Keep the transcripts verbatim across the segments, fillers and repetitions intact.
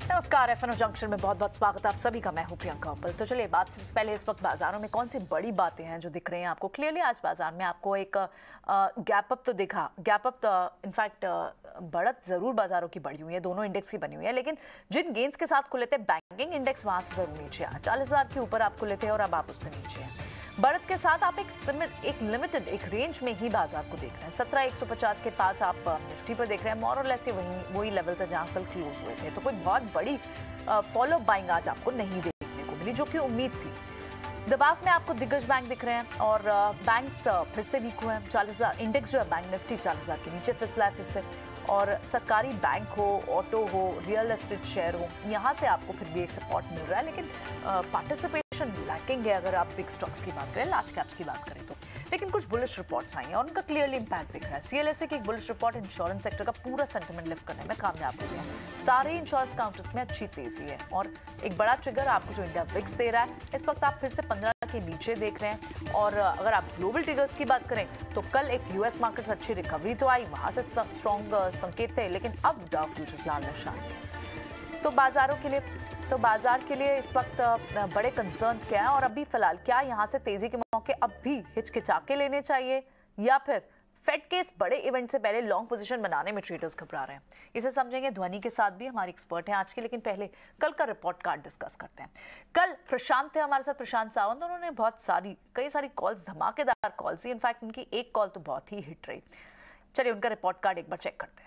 नमस्कार, F&O junction में बहुत बहुत स्वागत है आप सभी का। मैं हूं प्रियंका उपल। तो चलिए बात से पहले इस वक्त बाजारों में कौन सी बड़ी बातें हैं जो दिख रही हैं आपको। क्लियरली आज बाजार में आपको एक गैप अप तो दिखा, गैप अप इनफैक्ट बढ़त जरूर बाजारों की बढ़ी हुई है, दोनों इंडेक्स की बनी हुई है, लेकिन जिन गेंस के साथ खुले थे बैंकिंग इंडेक्स वहां से जरूर नीचे आया। चालीस हजार के ऊपर आप खुले थे और अब आप उससे नीचे हैं। बढ़त के साथ आप एक एक लिमिटेड एक रेंज में ही बाजार को देख रहे हैं। सत्रह एक सौ पचास के पास आप निफ्टी पर देख रहे हैं। मोर और लेस वही वही लेवल से जहां कल क्लोज हुए थे। तो कोई बहुत बड़ी फॉलो बाइंग आज आपको नहीं देखने को मिली, जो कि उम्मीद थी। दबाव में आपको दिग्गज बैंक दिख रहे हैं और बैंक्स फिर से वीक हुए हैं। चालीस हजार इंडेक्स जो है बैंक निफ्टी चालीस हजार के नीचे फिसला है फिर से। और सरकारी बैंक हो, ऑटो हो, रियल एस्टेट शेयर हो, यहाँ से आपको फिर भी एक सपोर्ट मिल रहा है, लेकिन पार्टिसिपेशन लैकिंग है अगर आप बिग स्टॉक्स की बात करें, लार्ज कैप्स की बात करें तो। लेकिन कुछ बुलिश रिपोर्ट्स आई हैं और उनका क्लियरली इंपैक्ट दिख रहा है। सीएलएसए की एक बुलिश रिपोर्ट इंश्योरेंस सेक्टर का पूरा सेंटिमेंट लिफ्ट करने में कामयाब हो गया। सारे इंश्योरेंस काउंटर्स में अच्छी तेजी है और एक बड़ा ट्रिगर आपको जो इंडिया विक्स दे रहा है, इस वक्त आप फिर से पंद्रह के नीचे देख रहे हैं। और अगर आप ग्लोबल ट्रिगर्स की बात करें तो कल एक यूएस मार्केट से अच्छी रिकवरी तो आई, वहां से स्ट्रॉन्ग संकेत थे, लेकिन अब डाउ फ्यूचर्स लाल निशान। तो बाजारों के लिए तो बाजार के लिए इस वक्त बड़े कंसर्न्स क्या हैं और अभी फिलहाल क्या यहां से तेजी के मौके अब भी हिचकिचा के लेने चाहिए, या फिर फेड के इस बड़े इवेंट से पहले लॉन्ग पोजीशन बनाने में ट्रेडर्स घबरा रहे हैं? इसे समझेंगे ध्वनि के साथ, भी हमारी एक्सपर्ट हैं आज की। लेकिन पहले कल का रिपोर्ट कार्ड डिस्कस करते हैं। कल प्रशांत थे हमारे साथ, प्रशांत सावंत। उन्होंने बहुत सारी कई सारी कॉल्स, धमाकेदार कॉल्स थी। इनफैक्ट उनकी एक कॉल तो बहुत ही हिट रही। चलिए उनका रिपोर्ट कार्ड एक बार चेक करते हैं।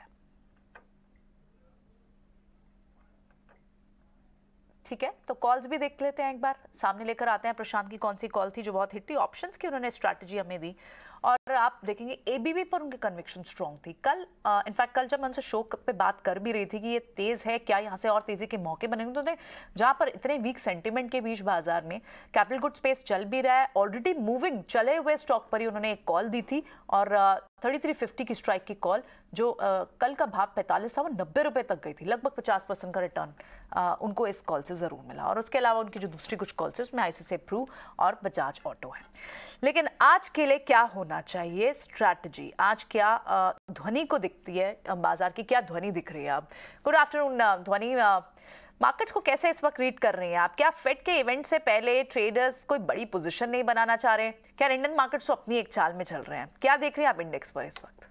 ठीक है, तो कॉल्स भी देख लेते हैं, एक बार सामने लेकर आते हैं। प्रशांत की कौन सी कॉल थी जो बहुत हिट थी, ऑप्शंस की उन्होंने स्ट्रैटेजी हमें दी, और आप देखेंगे एबीबी पर उनकी कन्विक्शन स्ट्रॉन्ग थी कल। इनफैक्ट कल जब मैं उनसे शो पे बात कर भी रही थी कि ये तेज है, क्या यहाँ से और तेजी के मौके बनेंगे, तो जहाँ पर इतने वीक सेंटिमेंट के बीच बाजार में कैपिटल गुड स्पेस चल भी रहा है, ऑलरेडी मूविंग चले हुए स्टॉक पर ही उन्होंने एक कॉल दी थी और थर्टी थ्री फिफ्टी की स्ट्राइक की कॉल, जो आ, कल का भाव पैंतालीस था, वो नब्बे रुपए तक गई थी। लगभग पचास परसेंट का रिटर्न आ, उनको इस कॉल से जरूर मिला। और उसके अलावा उनकी जो दूसरी कुछ कॉल्स है उसमें आईसीआईसीआई प्रू और बजाज ऑटो है। लेकिन आज के लिए क्या होना चाहिए स्ट्रैटेजी, आज क्या आ, ध्वनि को दिखती है बाजार की, क्या ध्वनि दिख रही है? अब गुड आफ्टरनून ध्वनि, मार्केट्स को कैसे इस वक्त रीड कर रही हैं आप? क्या फेड के इवेंट से पहले ट्रेडर्स कोई बड़ी पोजीशन नहीं बनाना चाह रहे? क्या इंडियन मार्केट्स तो अपनी एक चाल में चल रहे हैं? क्या देख रहे हैं आप इंडेक्स पर इस वक्त?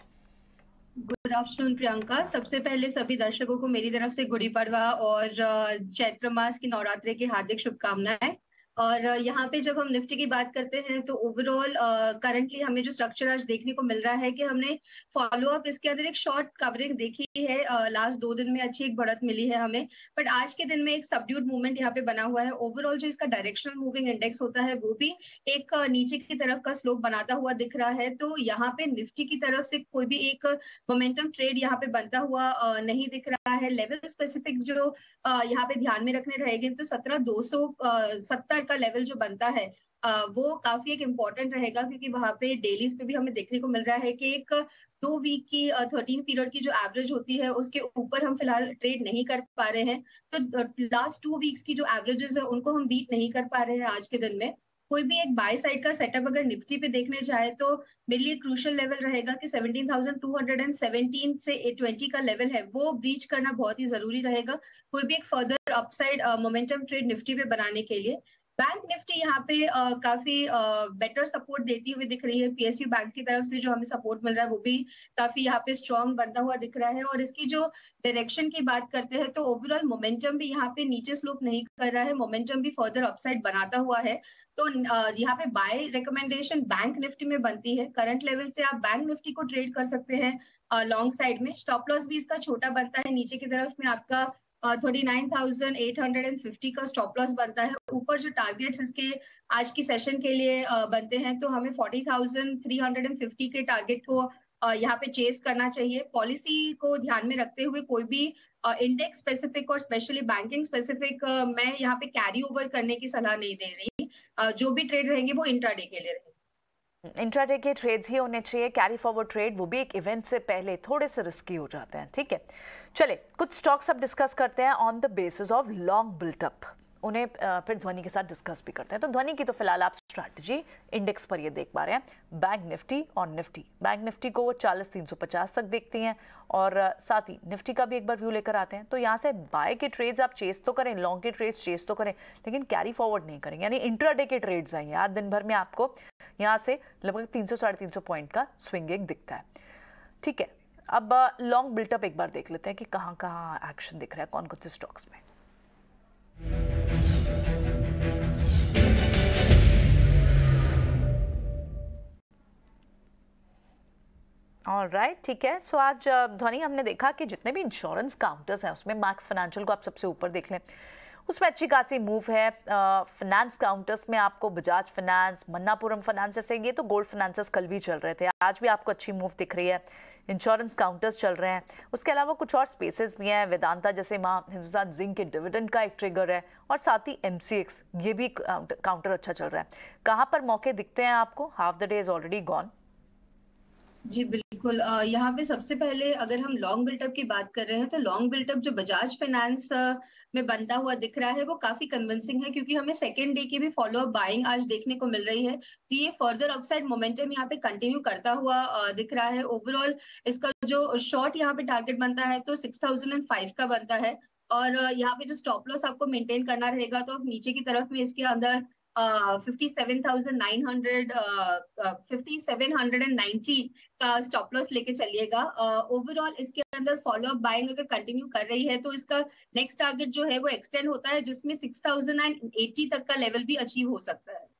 Good afternoon Priyanka. सबसे पहले सभी दर्शकों को मेरी तरफ से गुड़ी पड़वा और चैत्र मास की नवरात्रि की हार्दिक शुभकामनाएं। और यहाँ पे जब हम निफ्टी की बात करते हैं तो ओवरऑल करंटली हमें जो स्ट्रक्चर आज देखने को मिल रहा है कि हमने फॉलो अप इसके अंदर एक शॉर्ट कवरिंग देखी है। लास्ट दो दिन में अच्छी एक बढ़त मिली है हमें, बट आज के दिन में एक सबड्यूड मूवमेंट यहाँ पे बना हुआ है। ओवरऑल जो इसका डायरेक्शनल मूविंग इंडेक्स होता है वो भी एक नीचे की तरफ का स्लोप बनाता हुआ दिख रहा है। तो यहाँ पे निफ्टी की तरफ से कोई भी एक मोमेंटम ट्रेड यहाँ पे बनता हुआ नहीं दिख रहा है। लेवल स्पेसिफिक जो यहाँ पे ध्यान में रखने रहेंगे तो सत्रह दो सौ सत्तर का लेवल जो बनता है वो काफी एक इम्पोर्टेंट रहेगा, क्योंकि वहां पे डेलीज पे भी हमें देखने को मिल रहा है कि एक दो वीक की थर्टीन पीरियड की जो एवरेज होती है उसके ऊपर हम फिलहाल ट्रेड नहीं कर पा रहे हैं। तो लास्ट टू वीक्स की जो एवरेजेस है उनको हम बीट नहीं कर पा रहे हैं आज के दिन में। कोई भी एक बाय साइड का सेटअप अगर निफ्टी पे देखने जाए तो मेरे लिए क्रूशियल लेवल रहेगा कि seventeen thousand two hundred seventeen से ट्वेंटी का लेवल है वो ब्रीच करना बहुत ही जरूरी रहेगा, कोई भी एक further upside momentum trade Nifty पे बनाने के लिए। बैंक निफ्टी यहाँ पे आ, काफी बेटर सपोर्ट देती हुई दिख रही है। पीएसयू बैंक की तरफ से जो हमें सपोर्ट मिल रहा है वो भी काफी यहाँ पे स्ट्रॉन्ग बनता हुआ दिख रहा है। और इसकी जो डायरेक्शन की बात करते हैं तो ओवरऑल मोमेंटम भी यहाँ पे नीचे स्लोप नहीं कर रहा है, मोमेंटम भी फर्दर अपसाइड बनाता हुआ है। तो यहाँ पे बाय रिकमेंडेशन बैंक निफ्टी में बनती है। करंट लेवल से आप बैंक निफ्टी को ट्रेड कर सकते हैं लॉन्ग साइड में। स्टॉप लॉस भी इसका छोटा बनता है, नीचे की तरफ में आपका thirty nine thousand eight hundred fifty का स्टॉप लॉस बनता है। ऊपर जो टारगेट्स इसके आज की सेशन के लिए uh, बनते हैं तो हमें forty thousand three hundred fifty के टारगेट को uh, यहाँ पे चेस करना चाहिए। पॉलिसी को ध्यान में रखते हुए कोई भी इंडेक्स uh, स्पेसिफिक और स्पेशली बैंकिंग स्पेसिफिक uh, मैं यहाँ पे कैरी ओवर करने की सलाह नहीं दे रही। uh, जो भी ट्रेड रहेंगे वो इंट्राडे के लिए रहेंगे। इंट्राडे के ट्रेड्स ही होने चाहिए। कैरी फॉरवर्ड ट्रेड वो भी एक इवेंट से पहले थोड़े से रिस्की हो जाते हैं। ठीक है, चले कुछ स्टॉक्स अब डिस्कस करते हैं on the basis of long buildup. उन्हें फिर ध्वनि के साथ डिस्कस भी करते हैं। तो ध्वनि की तो फिलहाल आप स्ट्रैटेजी इंडेक्स पर ये देख पा रहे हैं। बैंक निफ्टी और निफ्टी, बैंक निफ्टी को वो चालीस तीन सौ पचास तक देखती हैं और साथ ही निफ्टी का भी एक बार व्यू लेकर आते हैं। तो यहाँ से बाय के ट्रेड्स आप चेस तो करें, लॉन्ग के ट्रेड्स चेस तो करें, लेकिन कैरी फॉरवर्ड नहीं करेंगे, यानी इंट्राडे के ट्रेड्स आएंगे। आज दिन भर में आपको यहाँ से लगभग तीन सौ साढ़े तीन सौ पॉइंट का स्विंग एक दिखता है। ठीक है, अब लॉन्ग बिल्टअप एक बार देख लेते हैं कि कहाँ कहाँ एक्शन दिख रहा है कौन कौन से स्टॉक्स में। ऑल राइट, ठीक है। सो आज ध्वनि हमने देखा कि जितने भी इंश्योरेंस काउंटर्स हैं उसमें मैक्स फाइनेंशियल को आप सबसे ऊपर देख लें, उसमें अच्छी खासी मूव है। फाइनेंस काउंटर्स में आपको बजाज फाइनेंस, मन्नापुरम फाइनेंस, जैसे ये तो गोल्ड फाइनेंसेस कल भी चल रहे थे, आज भी आपको अच्छी मूव दिख रही है। इंश्योरेंस काउंटर्स चल रहे हैं, उसके अलावा कुछ और स्पेसेस भी हैं। वेदांता जैसे माँ हिंदुस्तान जिंक के डिविडेंड का एक ट्रिगर है, और साथ ही एमसीएक्स ये भी काउंटर अच्छा चल रहा है। कहाँ पर मौके दिखते हैं आपको? Half the day is already gone. जी बिल्कुल, यहाँ पे सबसे पहले अगर हम लॉन्ग बिल्टअप की बात कर रहे हैं तो लॉन्ग बिल्टअप जो बजाज फाइनेंस में बनता हुआ दिख रहा है वो काफी कन्विंसिंग है, क्योंकि हमें सेकेंड डे की भी फॉलो अप बाइंग आज देखने को मिल रही है। तो ये फर्दर अपसाइड मोमेंटम यहाँ पे कंटिन्यू करता हुआ दिख रहा है। ओवरऑल इसका जो शॉर्ट यहाँ पे टारगेट बनता है तो सिक्स थाउजेंड एंड फाइव का बनता है, और यहाँ पे जो स्टॉप लॉस आपको मेंटेन करना रहेगा तो नीचे की तरफ में इसके अंदर fifty seven thousand nine hundred fifty seven hundred and ninety का स्टॉप लॉस लेके चलिएगा। ओवरऑल uh, इसके अंदर फॉलो अप बाइंग अगर कंटिन्यू कर रही है तो इसका नेक्स्ट टारगेट जो है वो एक्सटेंड होता है, जिसमें सिक्स थाउजेंड एटी तक का लेवल भी अचीव हो सकता है।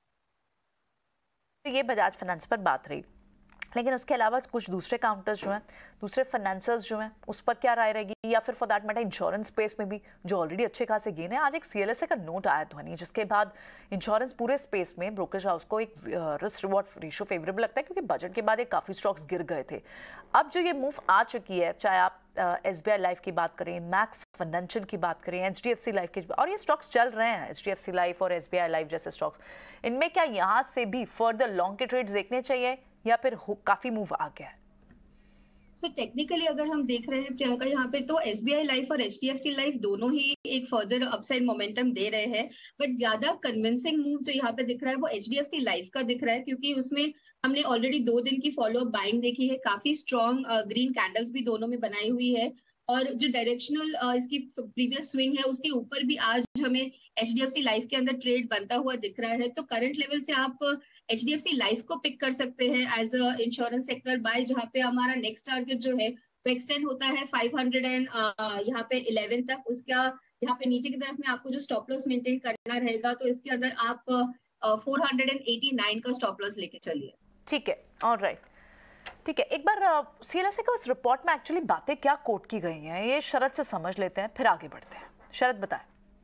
तो ये बजाज फाइनेंस पर बात रही, लेकिन उसके अलावा कुछ दूसरे काउंटर्स जो हैं, दूसरे फाइनेंसर्स जो हैं, उस पर क्या राय रहेगी? या फिर for that matter insurance space में भी जो ऑलरेडी अच्छे खासे गेन है। आज एक सीएलएसए का नोट आया ध्वनि, जिसके बाद इंश्योरेंस पूरे स्पेस में ब्रोकरेज हाउस को एक रिस्क रिवॉर्ड रेशियो फेवरेबल लगता है, क्योंकि बजट के बाद एक काफी स्टॉक्स गिर गए थे। अब जो ये मूव आ चुकी है, चाहे आप एसबीआई लाइफ की बात करें, मैक्स फाइनेंशियल की बात करें, एचडीएफसी लाइफ की, और ये स्टॉक्स चल रहे हैं, एचडीएफसी लाइफ और एसबीआई लाइफ जैसे स्टॉक्स, इनमें क्या यहाँ से भी फर्दर लॉन्ग के ट्रेड्स देखने चाहिए या फिर काफी मूव आ गया है? सो so, टेक्निकली अगर हम देख रहे हैं प्रियंका, यहाँ पे तो एसबीआई लाइफ और एचडीएफसी लाइफ दोनों ही एक फर्दर अपसाइड मोमेंटम दे रहे हैं, बट ज्यादा कन्विंसिंग मूव जो यहाँ पे दिख रहा है वो एचडीएफसी लाइफ का दिख रहा है, क्योंकि उसमें हमने ऑलरेडी दो दिन की फॉलो अप बाइंग देखी है, काफी स्ट्रॉन्ग ग्रीन कैंडल्स भी दोनों में बनाई हुई है, और जो डायरेक्शनल uh, इसकी प्रीवियस स्विंग है उसके ऊपर भी आज हमें एचडीएफसी लाइफ के अंदर ट्रेड बनता हुआ दिख रहा है। तो करंट लेवल से आप एचडीएफसी लाइफ को पिक कर सकते हैं as a insurance sector buy, जहाँ पे हमारा नेक्स्ट टारगेट जो है वो एक्सटेंड होता है फाइव हंड्रेड एंड यहाँ पे इलेवन तक। उसका यहाँ पे नीचे की तरफ में आपको जो स्टॉप लॉस मेंटेन करना रहेगा, तो इसके अंदर आप फोर हंड्रेड एटी नाइन का स्टॉप लॉस लेके चलिए। ठीक है, ऑलराइट, ठीक है। एक बार सीएलएसए के उस रिपोर्ट में एक्चुअली बातें क्या कोट की गई हैं, ये शरद से समझ लेते हैं, फिर आगे बढ़ते हैं। शरद बताएं।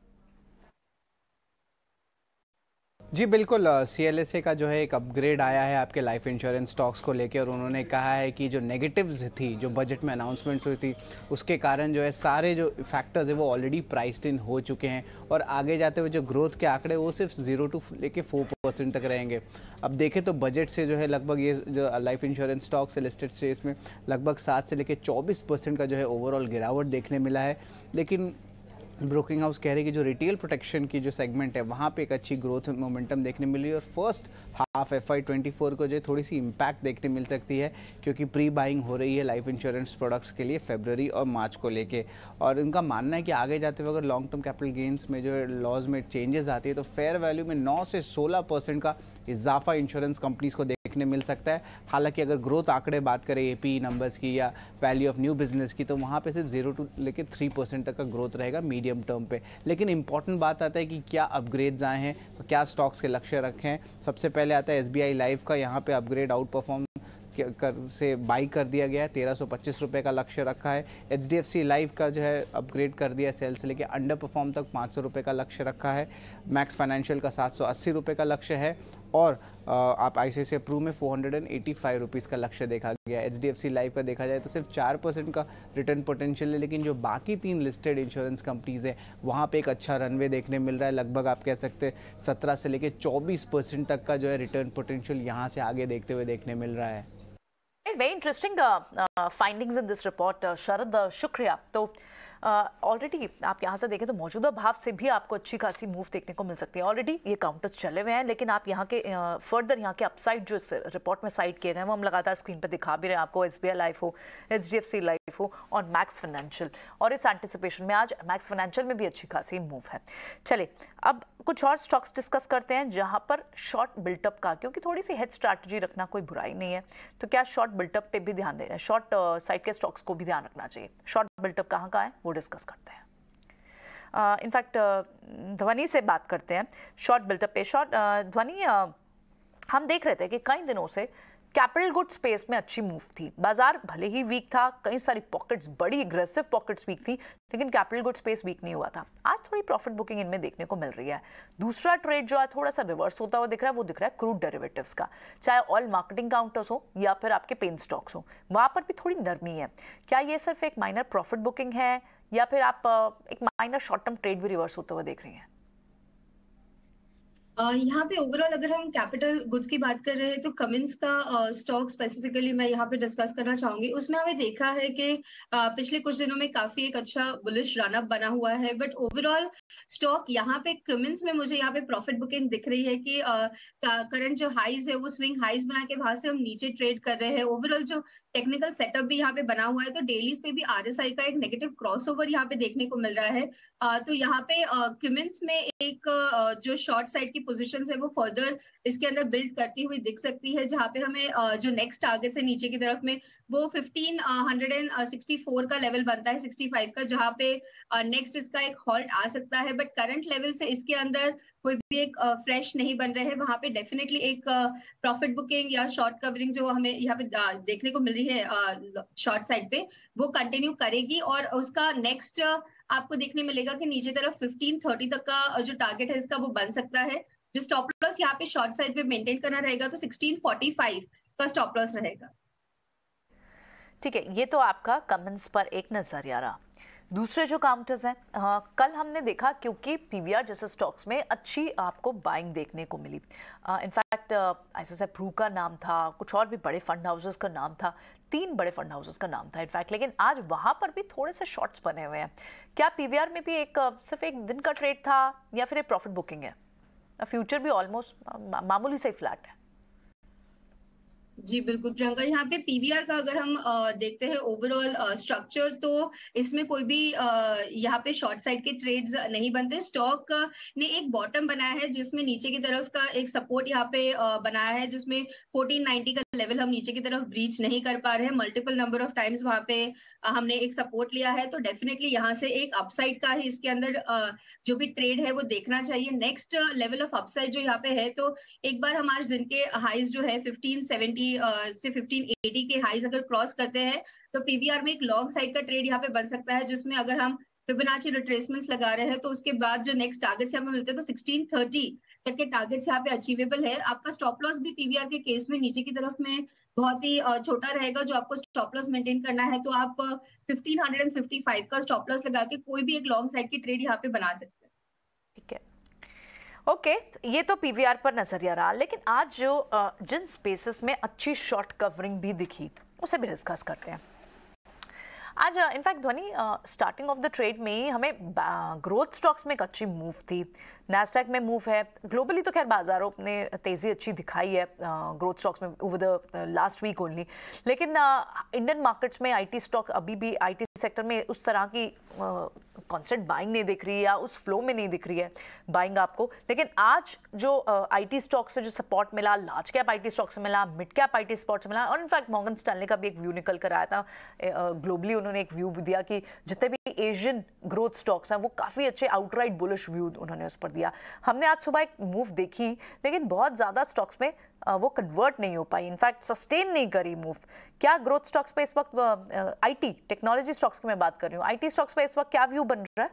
जी बिल्कुल, सीएलएसए का जो है एक अपग्रेड आया है आपके लाइफ इंश्योरेंस स्टॉक्स को लेकर, और उन्होंने कहा है कि जो नेगेटिव्स थी, जो बजट में अनाउंसमेंट्स हुई थी, उसके कारण जो है सारे जो फैक्टर्स है वो ऑलरेडी प्राइस्ड इन हो चुके हैं, और आगे जाते हुए जो ग्रोथ के आंकड़े वो सिर्फ जीरो टू लेके फोर परसेंट तक रहेंगे। अब देखें तो बजट से जो है लगभग ये जो लाइफ इंश्योरेंस स्टॉक्स से लिस्टेड स्टेज में लगभग सात से लेकर चौबीस परसेंट का जो है ओवरऑल गिरावट देखने मिला है। लेकिन ब्रोकिंग हाउस कह रहे हैं कि जो रिटेल प्रोटेक्शन की जो सेगमेंट है वहाँ पे एक अच्छी ग्रोथ मोमेंटम देखने मिली है, और first half F I twenty four को जो थोड़ी सी इम्पैक्ट देखने मिल सकती है, क्योंकि प्री बाइंग हो रही है लाइफ इंश्योरेंस प्रोडक्ट्स के लिए फरवरी और मार्च को लेके। और उनका मानना है कि आगे जाते हुए अगर लॉन्ग टर्म कैपिटल गेंस में जो है लॉज में चेंजेस आती है तो फेयर वैल्यू में नौ से सोलह परसेंट का इजाफा इंश्योरेंस कंपनीज को देखने मिल सकता है। हालांकि अगर ग्रोथ आंकड़े बात करें एपी नंबर्स की या वैल्यू ऑफ न्यू बिजनेस की, तो वहाँ पे सिर्फ जीरो टू लेके थ्री परसेंट तक का ग्रोथ रहेगा मीडियम टर्म पे। लेकिन इंपॉर्टेंट बात आता है कि क्या अपग्रेड्स आए हैं, तो क्या स्टॉक्स के लक्ष्य रखे हैं। सबसे पहले आता है एसबीआई लाइफ का, यहाँ पे अपग्रेड आउट परफॉर्म कर से बाई कर दिया गया है, तेरह सौ पच्चीस रुपये का लक्ष्य रखा है। एचडीएफसी लाइफ का जो है अपग्रेड कर दिया सेल से लेके अंडर परफॉर्म तक पाँच सौ रुपये का लक्ष्य रखा है। मैक्स फाइनेंशियल का सात सौ अस्सी रुपये का लक्ष्य है, और आप आईसीआईसीआई प्रू में four hundred eighty five rupees का लक्ष्य देखा गया। एचडीएफसी लाइफ का देखा जाए तो सिर्फ चार परसेंट का रिटर्न पोटेंशियल है, लेकिन जो बाकी तीन लिस्टेड इंश्योरेंस कंपनीज है वहाँ पे एक अच्छा रनवे देखने मिल रहा है। लगभग आप कह सकते हैं सत्रह से लेके चौबीस परसेंट तक का जो है रिटर्न पोटेंशियल यहाँ से आगे देखते हुए देखने मिल रहा है। Very interesting findings in this report Sharad, शुक्रिया। तो ऑलरेडी आप यहाँ से देखें तो मौजूदा भाव से भी आपको अच्छी खासी मूव देखने को मिल सकती है। ऑलरेडी ये काउंटर्स चले हुए हैं, लेकिन आप यहाँ के फर्दर यहाँ के अपसाइड जो इस रिपोर्ट में साइड किए गए हैं वो हम लगातार स्क्रीन पर दिखा भी रहे हैं आपको। एस बी आई लाइफ हो, H D F C life हो और मैक्स फाइनेंशियल, और इस एंटिसिपेशन में आज मैक्स फाइनेंशियल में भी अच्छी खासी मूव है। चलिए अब कुछ और स्टॉक्स डिस्कस करते हैं जहां पर शॉर्ट बिल्टअप का, क्योंकि थोड़ी सी हेड स्ट्रैटेजी रखना कोई बुराई नहीं है, तो क्या शॉर्ट बिल्टअप पे भी ध्यान देना है, शॉर्ट साइड के स्टॉक्स को भी ध्यान रखना चाहिए। शॉर्ट बिल्टअप कहाँ का है वो डिस्कस करते हैं। इनफैक्ट uh, ध्वनि से बात करते हैं शॉर्ट बिल्टअप पे। शॉर्ट ध्वनि uh, हम देख रहे थे कि कई दिनों से कैपिटल गुड स्पेस में अच्छी मूव थी। बाजार भले ही वीक था, कई सारी पॉकेट्स, बड़ी एग्रेसिव पॉकेट्स वीक थी, लेकिन कैपिटल गुड स्पेस वीक नहीं हुआ था। आज थोड़ी प्रॉफिट बुकिंग इनमें देखने को मिल रही है। दूसरा ट्रेड जो है थोड़ा सा रिवर्स होता हुआ दिख रहा है, वो दिख रहा है क्रूड डेरिवेटिव्स का, चाहे ऑयल मार्केटिंग काउंटर्स हो या फिर आपके पेन स्टॉक्स हो, वहां पर भी थोड़ी नरमी है। क्या ये सिर्फ एक माइनर प्रॉफिट बुकिंग है या फिर आप एक माइनर शॉर्ट टर्म ट्रेड भी रिवर्स होते हुए देख रही हैं? Uh, यहाँ पे ओवरऑल अगर हम कैपिटल गुड्स की बात कर रहे हैं तो कमिंस का स्टॉक uh, स्पेसिफिकली मैं यहाँ पे डिस्कस करना चाहूंगी। उसमें हमें देखा है कि uh, पिछले कुछ दिनों में काफी एक अच्छा बुलिश रनअप बना हुआ है, बट ओवरऑल स्टॉक यहाँ पे कमिंस में मुझे यहाँ पे प्रॉफिट बुकिंग दिख रही है कि करंट uh, जो हाइज है वो स्विंग हाइज बना के वहां से हम नीचे ट्रेड कर रहे हैं। ओवरऑल जो टेक्निकल सेटअप भी यहाँ पे बना हुआ है, तो डेलीज पे भी आरएसआई का एक नेगेटिव क्रॉसओवर यहाँ पे देखने को मिल रहा है। uh, तो यहाँ पे कमिंस uh, में एक uh, जो शॉर्ट साइड की पोजीशन है वो फर्दर इसके अंदर बिल्ड करती हुई दिख सकती है, जहां पे हमें जो नेक्स्ट टारगेट है नीचे की तरफ में वो फिफ्टीन हंड्रेड सिक्सटी फोर का लेवल बनता है, सिक्सटी फाइव का, जहां पे नेक्स्ट इसका एक हॉल्ट आ सकता है। बट करंट लेवल से इसके अंदर कोई भी एक फ्रेश नहीं बन रहे हैं, वहां पे डेफिनेटली एक प्रॉफिट बुकिंग या शॉर्ट कवरिंग जो हमें यहाँ पे देखने को मिल रही है शॉर्ट साइड पे, वो कंटिन्यू करेगी और उसका नेक्स्ट आपको देखने मिलेगा कि नीचे तरफ फिफ्टीन थर्टी तक का जो टारगेट है इसका वो बन सकता है। जो स्टॉप लॉस यहाँ पे शॉर्ट साइड पे मेंटेन करना रहेगा तो सिक्सटीन फोर्टी फाइव का स्टॉप लॉस रहेगा। ठीक है, ये तो आपका कमेंट्स पर एक नजरिया रहा। दूसरे जो काउंटर्स हैं, हाँ, कल हमने देखा क्योंकि पीवीआर जैसे स्टॉक्स में अच्छी आपको बाइंग देखने को मिली। इनफैक्ट आईसीआईसीआई प्रू का नाम था, कुछ और भी बड़े फंड हाउसेस का नाम था, तीन बड़े फंड हाउसेस का नाम था इनफैक्ट, लेकिन आज वहां पर भी थोड़े से शॉर्ट्स बने हुए हैं। क्या पीवीआर में भी एक सिर्फ एक दिन का ट्रेड था या फिर एक प्रॉफिट बुकिंग है? फ्यूचर भी ऑलमोस्ट मामूली से फ्लैट है। जी बिल्कुल प्रियंका, यहाँ पे पीवीआर का अगर हम आ, देखते हैं ओवरऑल स्ट्रक्चर, तो इसमें कोई भी आ, यहाँ पे शॉर्ट साइड के ट्रेड्स नहीं बनते। स्टॉक ने एक बॉटम बनाया है जिसमें नीचे की तरफ का एक सपोर्ट यहाँ पे आ, बनाया है, जिसमें फोर्टीन नाइंटी का लेवल हम नीचे की तरफ ब्रीच नहीं कर पा रहे हैं। मल्टीपल नंबर ऑफ टाइम्स वहां पे आ, हमने एक सपोर्ट लिया है, तो डेफिनेटली यहाँ से एक अपसाइड का ही इसके अंदर आ, जो भी ट्रेड है वो देखना चाहिए। नेक्स्ट लेवल ऑफ अपसाइड जो यहाँ पे है, तो एक बार हम आज दिन के हाइज जो है फिफ्टीन सेवेंटी से फिफ्टीन एटी के हाइज अगर क्रॉस करते हैं तो पीवीआर में एक लॉन्ग साइड का ट्रेड यहाँ पे बन सकता है, जिसमें अगर हम फिबोनाची रिट्रेसमेंट्स लगा रहे हैं तो उसके बाद जो नेक्स्ट टारगेट्स यहाँ पे मिलते हैं तो सिक्सटीन थर्टी तक के टारगेट्स यहाँ पे अचीवेबल है। आपका स्टॉप लॉस भी पीवीआर के केस में नीचे की तरफ में बहुत ही छोटा रहेगा, जो आपको स्टॉप लॉस मेंटेन करना है तो आप फिफ्टीन फिफ्टी फाइव का स्टॉप लॉस लगा के कोई भी एक लॉन्ग साइड की ट्रेड यहाँ पे बना सकते हैं। ठीक है, ओके okay, ये तो पीवीआर पर नजरिया रहा, लेकिन आज जो जिन स्पेसेस में अच्छी शॉर्ट कवरिंग भी दिखी उसे भी डिस्कस करते हैं। आज इनफैक्ट ध्वनि स्टार्टिंग ऑफ द ट्रेड में ही हमें ग्रोथ स्टॉक्स में एक अच्छी मूव थी, नैस्डैक में मूव है, ग्लोबली तो खैर बाजारों ने तेज़ी अच्छी दिखाई है ग्रोथ स्टॉक्स में over the last week only, लेकिन इंडियन मार्केट्स में आईटी स्टॉक अभी भी आईटी सेक्टर में उस तरह की कांस्टेंट बाइंग नहीं दिख रही है या उस फ्लो में नहीं दिख रही है बाइंग आपको। लेकिन आज जो आईटी स्टॉक से जो सपोर्ट मिला, लार्ज कैप आईटी स्टॉक से मिला, मिड कैप आईटी स्टॉक से मिला, और इनफैक्ट मॉर्गन स्टैनली का भी एक व्यू निकल कर आया था, ग्लोबली उन्होंने एक व्यू दिया कि जितने भी एशियन ग्रोथ स्टॉक्स हैं वो काफ़ी अच्छे आउटराइट बुलिश व्यू उन्होंने उस पर दिया। हमने आज सुबह एक मूव देखी, लेकिन बहुत ज़्यादा स्टॉक्स में वो कन्वर्ट नहीं हो पाई, इनफैक्ट सस्टेन नहीं करी मूव। क्या ग्रोथ स्टॉक्स पे इस वक्त, आईटी टेक्नोलॉजी स्टॉक्स की मैं बात कर रही हूँ, आईटी स्टॉक्स पे इस वक्त क्या व्यू बन रहा है?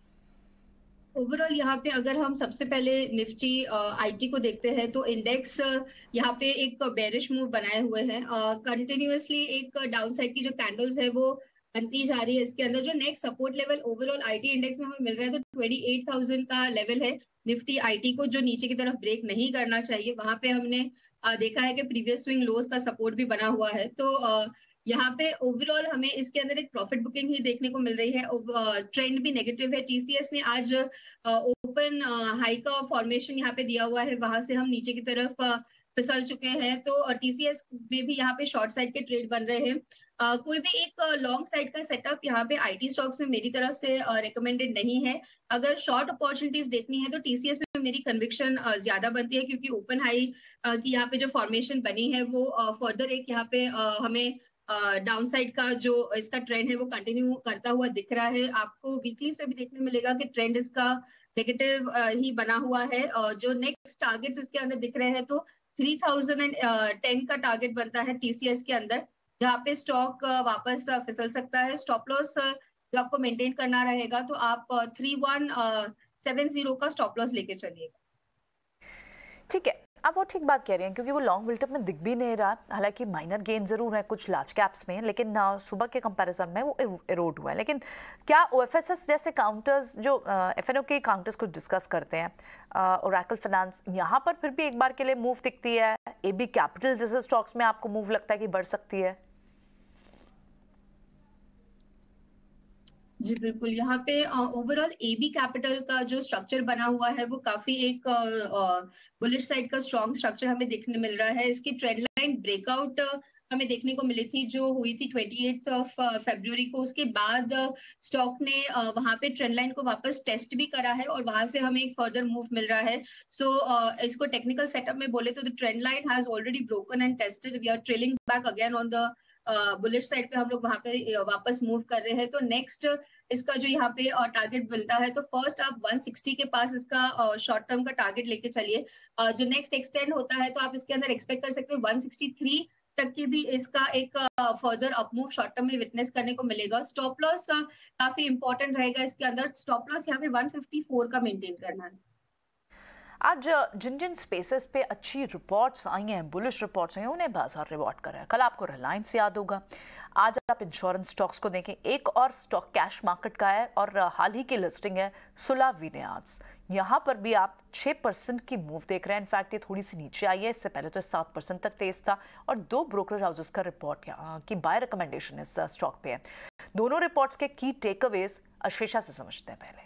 ओवरऑल यहाँ पे अगर हम सबसे पहले निफ्टी आईटी को देखते हैं तो इंडेक्स यहाँ पे एक बेरिश मूव बनाए हुए हैं, कंटिन्यूअसली एक डाउन साइड की जो कैंडल्स है वो बनती जा रही है। इसके अंदर जो next support level overall IT index में हमें मिल रहा है तो ट्वेंटी एट थाउजेंड का लेवल है निफ्टी आईटी को, जो नीचे की तरफ ब्रेक नहीं करना चाहिए। वहां पे हमने आ, देखा है कि प्रीवियस स्विंग लोज का सपोर्ट भी बना हुआ है, तो आ, यहाँ पे ओवरऑल हमें इसके अंदर एक प्रॉफिट बुकिंग ही देखने को मिल रही है। ट्रेंड भी नेगेटिव है। टीसीएस ने आज ओपन हाई का फॉर्मेशन यहाँ पे दिया हुआ है, वहां से हम नीचे की तरफ फिसल चुके हैं। तो टीसीएस में भी यहाँ पे शॉर्ट साइड के ट्रेड बन रहे हैं। Uh, कोई भी एक लॉन्ग साइड का सेटअप यहाँ पे आईटी स्टॉक्स में मेरी तरफ से रिकमेंडेड uh, नहीं है। अगर शॉर्ट अपॉर्चुनिटीज देखनी है तो टीसीएस में मेरी कन्विक्शन uh, ज्यादा बनती है, क्योंकि ओपन हाई uh, की यहाँ पे जो फॉर्मेशन बनी है वो फर्दर uh, एक यहाँ पे uh, हमें डाउन uh, साइड का जो इसका ट्रेंड है वो कंटिन्यू करता हुआ दिख रहा है। आपको वीकलीज पे भी देखने मिलेगा कि ट्रेंड इसका नेगेटिव uh, ही बना हुआ है। uh, जो नेक्स्ट टारगेट्स इसके अंदर दिख रहे हैं तो थ्री थाउजेंड टेन का टारगेट बनता है टीसीएस के अंदर, जहाँ पे स्टॉक वापस फिसल सकता है। स्टॉप लॉस जो आपको मेंटेन करना रहेगा तो आप थ्री वन सेवन जीरो का स्टॉप लॉस लेके चलिएगा। ठीक है, आप वो ठीक बात कह रही हैं, क्योंकि वो लॉन्ग बिल्टअप में दिख भी नहीं रहा। हालांकि माइनर गेन जरूर है कुछ लार्ज कैप्स में, लेकिन सुबह के कंपैरिजन में वो एरोड हुआ है। लेकिन क्या ओएफएसएस जैसे काउंटर्स जो एफएनओ के काउंटर्स को डिस्कस करते हैं, ओरेकल फाइनेंस, यहाँ पर फिर भी एक बार के लिए मूव दिखती है? एबी कैपिटल जैसे स्टॉक्स में आपको मूव लगता है कि बढ़ सकती है? जी बिल्कुल, यहाँ पे ओवरऑल एबी कैपिटल का जो स्ट्रक्चर बना हुआ है वो काफी एक बुलिश साइड का स्ट्रॉन्ग स्ट्रक्चर हमें देखने मिल रहा है। इसकी ट्रेंड लाइन ब्रेकआउट हमें देखने को मिली थी जो हुई थी अट्ठाईस ऑफ फरवरी को। उसके बाद स्टॉक ने वहां पे ट्रेंड लाइन को वापस टेस्ट भी करा है और वहां से हमें एक फर्दर मूव मिल रहा है। सो so, इसको टेक्निकल सेटअप में बोले तो the trend line has already broken and tested, we are trailing back again on the bullish side पे हम लोग वहां पे वापस मूव कर रहे हैं। तो नेक्स्ट इसका जो यहाँ पे टारगेट मिलता है तो फर्स्ट आप वन सिक्सटी के पास इसका शॉर्ट टर्म का टारगेट लेके चलिए। जो नेक्स्ट एक्सटेंड होता है तो आप इसके अंदर एक्सपेक्ट कर सकते हो वन सिक्सटी थ्री तक की भी इसका एक फर्दर अपमूव शॉर्ट टर्म में विटनेस करने को मिलेगा। स्टॉप लॉस काफी इंपॉर्टेंट रहेगा इसके अंदर। स्टॉप लॉस यहाँ पे वन फिफ्टी फोर का मेंटेन करना है। आज जिन जिन स्पेसेस पे अच्छी रिपोर्ट्स आई हैं, बुलिश रिपोर्ट्स आई हैं, उन्हें बाजार रिवॉर्ड कर रहा है। कल आपको रिलायंस याद होगा, आज आप इंश्योरेंस स्टॉक्स को देखें। एक और स्टॉक कैश मार्केट का है और हाल ही की लिस्टिंग है सुला विनियार्ड्स। यहाँ पर भी आप छह परसेंट की मूव देख रहे हैं। इनफैक्ट ये थोड़ी सी नीचे आई है, इससे पहले तो सात परसेंट तक तेज था। और दो ब्रोकरेज हाउसेस का रिपोर्ट की बाय रिकमेंडेशन इस स्टॉक पे है। दोनों रिपोर्ट्स के की टेकअवेज अशेषा से समझते हैं। पहले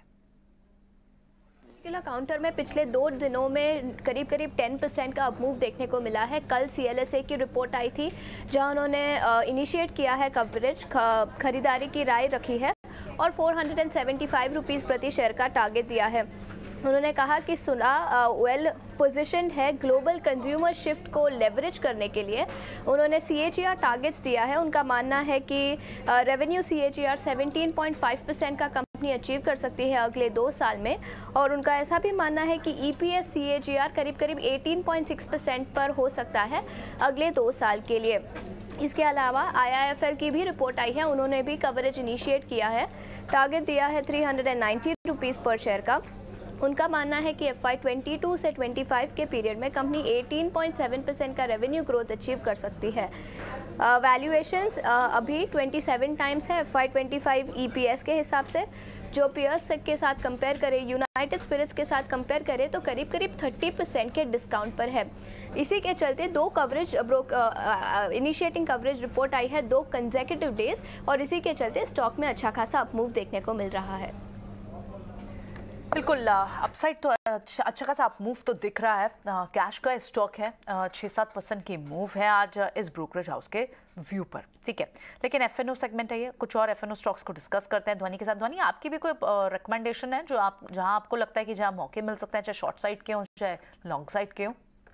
काउंटर में पिछले दो दिनों में करीब करीब टेन परसेंट का अपमूव देखने को मिला है। कल सीएलएसए की रिपोर्ट आई थी जहां उन्होंने इनिशिएट किया है कवरेज, खरीदारी की राय रखी है और four hundred seventy five rupees प्रति शेयर का टारगेट दिया है। उन्होंने कहा कि सुला वेल पोजीशनड है ग्लोबल कंज्यूमर शिफ्ट को लेवरेज करने के लिए। उन्होंने सीएजीआर टारगेट्स दिया है। उनका मानना है कि revenue CAGR seventeen point five percent का कंपनी अचीव कर सकती है अगले दो साल में। और उनका ऐसा भी मानना है कि ईपीएस सीएजीआर करीब करीब एटीन पॉइंट सिक्स परसेंट पर हो सकता है अगले दो साल के लिए। इसके अलावा आईआईएफएल की भी रिपोर्ट आई है, उन्होंने भी कवरेज इनिशिएट किया है। टारगेट दिया है थ्री हंड्रेड नाइन्टी रुपीज़ पर शेयर का। उनका मानना है कि एफ वाई ट्वेंटी टू से ट्वेंटी फाइव के पीरियड में company eighteen point seven percent का रेवेन्यू ग्रोथ अचीव कर सकती है। वैल्यूएशंस uh, uh, अभी ट्वेंटी सेवन टाइम्स है F Y twenty five EPS के हिसाब से। जो पीयर्स के साथ कंपेयर करें, यूनाइटेड स्पिरिट्स के साथ कंपेयर करें तो करीब करीब थर्टी परसेंट के डिस्काउंट पर है। इसी के चलते दो coverage broke initiating coverage report आई है दो कंसेक्यूटिव डेज, और इसी के चलते स्टॉक में अच्छा खासा अपमूव देखने को मिल रहा है। बिल्कुल, अपसाइड तो अच्छा अच्छा खासा आप मूव तो दिख रहा है। कैश का स्टॉक है, छः सात परसेंट की मूव है आज इस ब्रोकरेज हाउस के व्यू पर। ठीक है, लेकिन एफएनओ सेगमेंट है ये, कुछ और एफएनओ स्टॉक्स को डिस्कस करते हैं ध्वनि के साथ। ध्वनि, आपकी भी कोई रिकमेंडेशन है जो आप जहां आपको लगता है कि जहां मौके मिल सकते हैं, चाहे शॉर्ट साइड के हों चाहे लॉन्ग साइड के हों?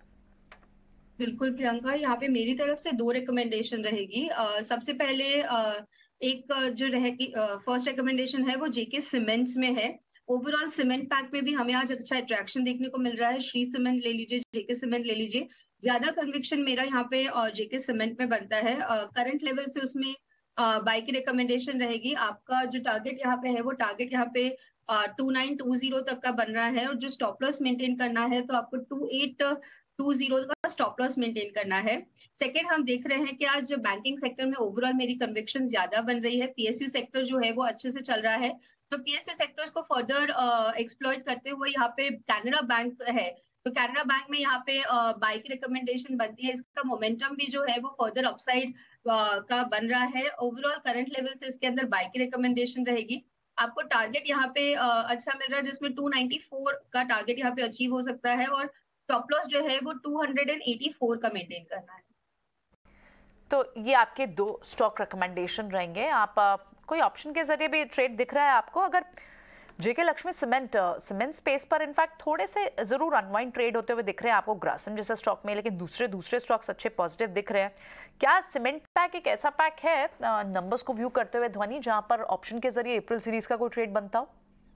बिल्कुल प्रियंका, यहाँ पे मेरी तरफ से दो रिकमेंडेशन रहेगी। uh, सबसे पहले uh, एक जो रहेगी फर्स्ट रिकमेंडेशन है वो जेके सीमेंट्स में है। ओवरऑल सीमेंट पैक में भी हमें आज अच्छा अट्रैक्शन देखने को मिल रहा है। श्री सीमेंट ले लीजिए, जेके सीमेंट ले लीजिए। ज्यादा कन्विक्शन मेरा यहाँ पे जेके सीमेंट में बनता है। करंट लेवल से उसमें बाय की रिकमेंडेशन रहेगी। आपका जो टारगेट यहाँ पे है वो टारगेट यहाँ पे टू नाइन टू जीरो तक का बन रहा है, और जो स्टॉप लॉस मेंटेन करना है तो आपको टू एट टू जीरो का स्टॉप लॉस मेंटेन करना है। सेकेंड, हम देख रहे हैं कि आज बैंकिंग सेक्टर में ओवरऑल मेरी कन्विक्शन ज्यादा बन रही है। पीएसयू सेक्टर जो है वो अच्छे से चल रहा है, तो पीएसयू सेक्टर्स को फर्दर एक्सप्लॉइट करते हुए यहाँ पे कैनरा बैंक है, तो कैनरा बैंक में यहाँ पे बाय की रिकमेंडेशन बनती है। इसका मोमेंटम भी जो है वो फर्दर अपसाइड का बन रहा है। ओवरऑल करंट लेवल से इसके अंदर बाय की रिकमेंडेशन रहेगी। आपको टारगेट यहाँ पे अच्छा मिल रहा है जिसमें टू नाइंटी फोर का टारगेट यहाँ पे अचीव हो सकता है और स्टॉप लॉस जो है वो टू एटी फोर का मेंटेन करना है। तो ये आपके दो स्टॉक रिकमेंडेशन रहेंगे। आप आ, कोई ऑप्शन के जरिए भी ट्रेड दिख रहा है आपको? अगर JK Lakshmi cement cement space पर इनफैक्ट थोड़े से जरूर अनवाइंड ट्रेड होते हुए दिख रहे हैं आपको ग्रासिम जैसे स्टॉक में, लेकिन दूसरे दूसरे स्टॉक्स अच्छे पॉजिटिव दिख रहे हैं। क्या सीमेंट पैक एक ऐसा पैक है नंबर्स को व्यू करते हुए ध्वनि जहां पर ऑप्शन के जरिए अप्रैल सीरीज का कोई ट्रेड बनता हो?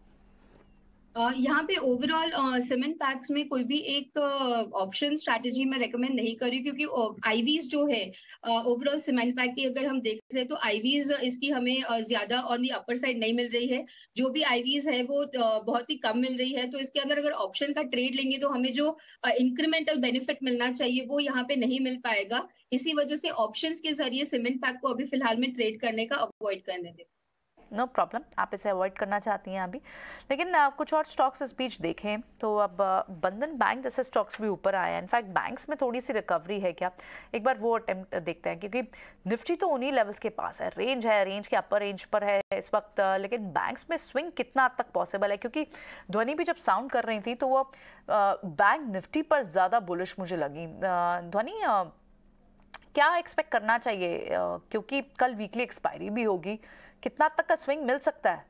Uh, यहाँ पे ओवरऑल सीमेंट पैक्स में कोई भी एक ऑप्शन uh, स्ट्रैटेजी मैं रेकमेंड नहीं करी, क्योंकि आईवीज जो है ओवरऑल सीमेंट पैक की अगर हम देख रहे हैं तो आईवीज इसकी हमें uh, ज्यादा ऑन दी अपर साइड नहीं मिल रही है। जो भी आईवीज है वो uh, बहुत ही कम मिल रही है, तो इसके अंदर अगर ऑप्शन का ट्रेड लेंगे तो हमें जो इंक्रीमेंटल uh, बेनिफिट मिलना चाहिए वो यहाँ पे नहीं मिल पाएगा। इसी वजह से ऑप्शंस के जरिए सीमेंट पैक को अभी फिलहाल में ट्रेड करने का अवॉइड करने दें। नो no प्रॉब्लम, आप इसे अवॉइड करना चाहती हैं अभी, लेकिन uh, कुछ और स्टॉक्स इस बीच देखें तो अब uh, बंधन बैंक जैसे स्टॉक्स भी ऊपर आए हैं। इनफैक्ट बैंक्स में थोड़ी सी रिकवरी है क्या, एक बार वो अटेम्प्ट देखते हैं, क्योंकि निफ्टी तो उन्हीं लेवल्स के पास है, रेंज है, रेंज के अपर रेंज पर है इस वक्त, uh, लेकिन बैंक्स में स्विंग कितना हद तक पॉसिबल है? क्योंकि ध्वनि भी जब साउंड कर रही थी तो वो बैंक uh, निफ्टी पर ज़्यादा बुलिश मुझे लगी। uh, ध्वनि uh, क्या एक्सपेक्ट करना चाहिए, uh, क्योंकि कल वीकली एक्सपायरी भी होगी, कितना तक का स्विंग मिल सकता है?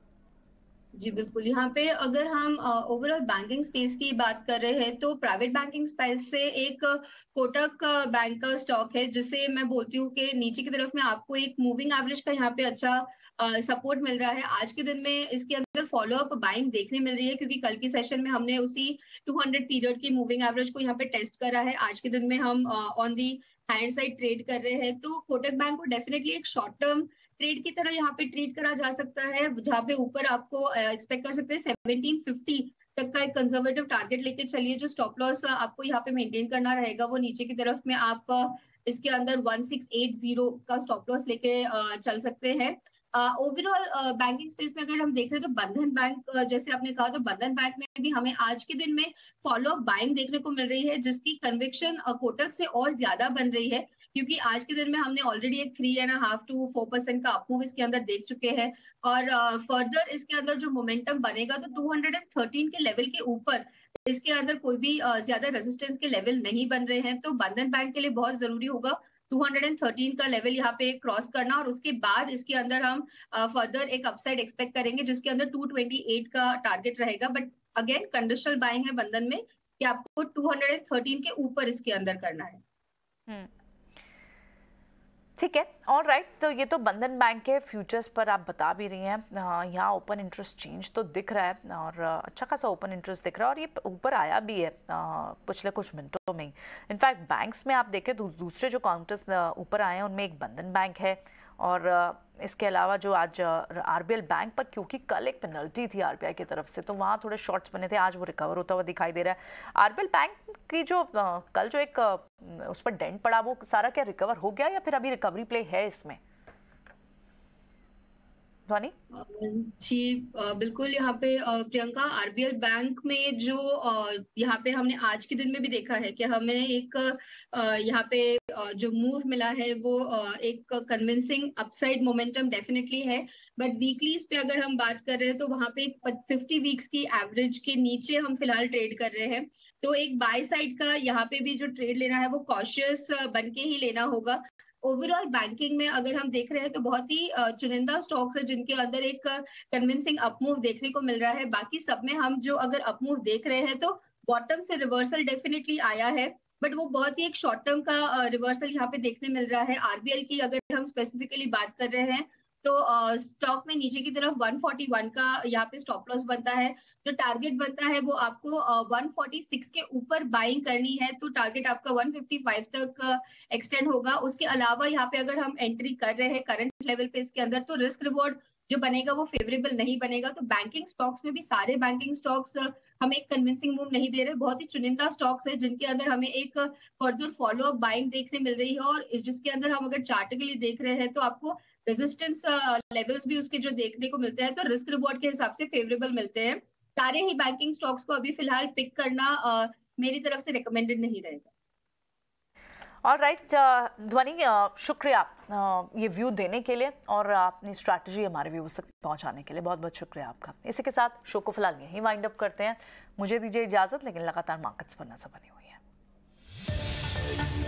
जी बिल्कुल, यहाँ पे अगर हम ओवरऑल बैंकिंग स्पेस की बात कर रहे हैं तो प्राइवेट बैंकिंग स्पेस से एक कोटक बैंक का स्टॉक है जिसे मैं बोलती हूँ कि नीचे की तरफ में आपको एक मूविंग एवरेज का यहाँ पे अच्छा सपोर्ट मिल रहा है। आज के दिन में इसके अंदर फॉलो अप बाइंग देखने मिल रही है, क्योंकि कल की सेशन में हमने उसी टू हंड्रेड पीरियड की मूविंग एवरेज को यहाँ पे टेस्ट करा है। आज के दिन में हम on the hand side trade कर रहे हैं, तो कोटक बैंक को डेफिनेटली एक शॉर्ट टर्म ट्रेड की तरह यहाँ पे ट्रेड करा जा सकता है, जहाँ पे ऊपर आपको एक्सपेक्ट कर सकते हैं सेवनटीन फिफ्टी तक का एक कंजर्वेटिव टारगेट लेके चलिए। जो स्टॉप लॉस आपको यहाँ पे मेंटेन करना रहेगा वो नीचे की तरफ में आप इसके अंदर वन सिक्स एट जीरो का स्टॉप लॉस लेके चल सकते हैं। ओवरऑल बैंकिंग स्पेस में अगर हम देख रहे हैं तो बंधन बैंक uh, जैसे आपने कहा, तो बंधन बैंक में भी हमें आज के दिन में फॉलो अप बाइंग देखने को मिल रही है, जिसकी कन्विक्शन कोटक से और ज्यादा बन रही है, क्योंकि आज के दिन में हमने ऑलरेडी एक three and half two four percent का अपमूव इसके अंदर देख चुके हैं और फर्दर uh, इसके अंदर जो मोमेंटम बनेगा तो टू थर्टीन के लेवल के ऊपर इसके अंदर कोई भी uh, ज्यादा रेजिस्टेंस के लेवल नहीं बन रहे हैं। तो बंधन बैंक के लिए बहुत जरूरी होगा टू थर्टीन का लेवल यहाँ पे क्रॉस करना, और उसके बाद इसके अंदर हम फर्दर uh, एक अपसाइड एक्सपेक्ट करेंगे जिसके अंदर टू ट्वेंटी एट का टारगेट रहेगा। बट अगेन कंडीशनल बाइंग है बंधन में कि आपको टू थर्टीन के ऊपर इसके अंदर करना है। ठीक है, ऑल राइट। तो ये तो बंधन बैंक के फ्यूचर्स पर आप बता भी रही हैं, यहाँ ओपन इंटरेस्ट चेंज तो दिख रहा है और अच्छा खासा ओपन इंटरेस्ट दिख रहा है और ये ऊपर आया भी है पिछले कुछ मिनटों में। इनफैक्ट बैंक्स में आप देखें तो दूसरे जो काउंटर्स ऊपर आए हैं उनमें एक बंधन बैंक है और इसके अलावा जो आज आरबीएल बैंक पर, क्योंकि कल एक पेनल्टी थी आरबीआई की तरफ से तो वहाँ थोड़े शॉर्ट्स बने थे, आज वो रिकवर होता हुआ दिखाई दे रहा है। आरबीएल बैंक की जो कल जो एक उस पर डेंट पड़ा वो सारा क्या रिकवर हो गया या फिर अभी रिकवरी प्ले है इसमें? ध्वनि जी बिल्कुल, यहाँ पे प्रियंका आरबीएल बैंक में जो यहाँ पे हमने आज के दिन में भी देखा है कि हमें एक यहाँ पे जो मूव मिला है वो एक कन्विंसिंग अपसाइड मोमेंटम डेफिनेटली है। बट वीकलीज पे अगर हम बात कर रहे हैं तो वहां पे एक फिफ्टी वीक्स की एवरेज के नीचे हम फिलहाल ट्रेड कर रहे हैं, तो एक बाय साइड का यहाँ पे भी जो ट्रेड लेना है वो कॉशियस बन के ही लेना होगा। ओवरऑल बैंकिंग में अगर हम देख रहे हैं तो बहुत ही चुनिंदा स्टॉक्स है जिनके अंदर एक कन्विंसिंग अपमूव देखने को मिल रहा है। बाकी सब में हम जो अगर अपमूव देख रहे हैं तो बॉटम से रिवर्सल डेफिनेटली आया है, बट वो बहुत ही एक शॉर्ट टर्म का रिवर्सल यहाँ पे देखने मिल रहा है। आरबीएल की अगर हम स्पेसिफिकली बात कर रहे हैं तो स्टॉक uh, में नीचे की तरफ वन फोर्टी वन का यहाँ पे स्टॉप लॉस बनता है, जो टारगेट बनता है वो आपको uh, वन फोर्टी सिक्स के ऊपर बाइंग करनी है, तो टारगेट आपका वन फिफ्टी फाइव तक एक्सटेंड uh, होगा। उसके अलावा यहाँ पे अगर हम एंट्री कर रहे हैं करंट लेवल पे इसके अंदर तो रिस्क रिवॉर्ड जो बनेगा वो फेवरेबल नहीं बनेगा। तो बैंकिंग स्टॉक्स में भी सारे बैंकिंग स्टॉक्स uh, हमें एक कन्विंसिंग मूव नहीं दे रहे, बहुत ही चुनिंदा स्टॉक्स है जिनके अंदर हमें एक फर्दर फॉलो अप बाइंग देखने मिल रही है और जिसके अंदर हम अगर चार्टिकली देख रहे हैं तो आपको रेजिस्टेंस लेवल्स uh, भी उसके जो देखने को मिलते हैं तो रिस्क रिवॉर्ड के हिसाब से फेवरेबल मिलते हैं। सारे ही बैंकिंग स्टॉक्स को अभी फिलहाल पिक करना uh, मेरी तरफ से रिकमेंडेड नहीं रहेगा। और राइट ध्वनि, शुक्रिया ये व्यू देने के लिए और अपनी स्ट्रैटेजी हमारे व्यूअर्स तक पहुंचाने के लिए बहुत बहुत शुक्रिया आपका। इसी के साथ शो को फिलहाल यहीं वाइंड अप करते हैं। मुझे दीजिए इजाजत, लेकिन लगातार मार्केट्स पर नजर बनी हुई है।